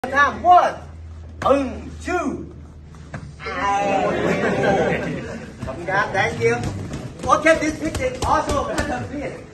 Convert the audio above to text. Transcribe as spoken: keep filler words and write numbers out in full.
Time one, um, two. Come down, thank you. Okay, this picture also please.